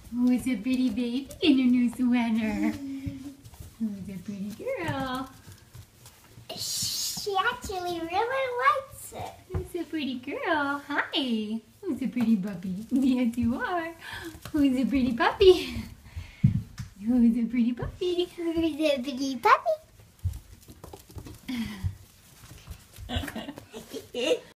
Who's a pretty baby in your new sweater? Who's a pretty girl? She actually really likes it. Who's a pretty girl? Hi. Who's a pretty puppy? Yes, you are. Who's a pretty puppy? Who's a pretty puppy? Who's a pretty puppy?